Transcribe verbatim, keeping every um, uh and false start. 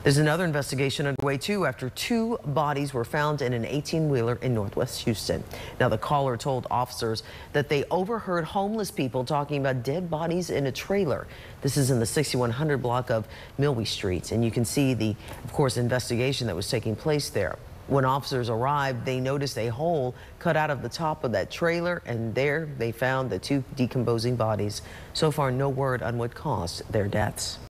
There's another investigation underway, too, after two bodies were found in an eighteen-wheeler in Northwest Houston. Now, the caller told officers that they overheard homeless people talking about dead bodies in a trailer. This is in the sixty-one hundred block of Milwee Street, and you can see the, of course, investigation that was taking place there. When officers arrived, they noticed a hole cut out of the top of that trailer, and there they found the two decomposing bodies. So far, no word on what caused their deaths.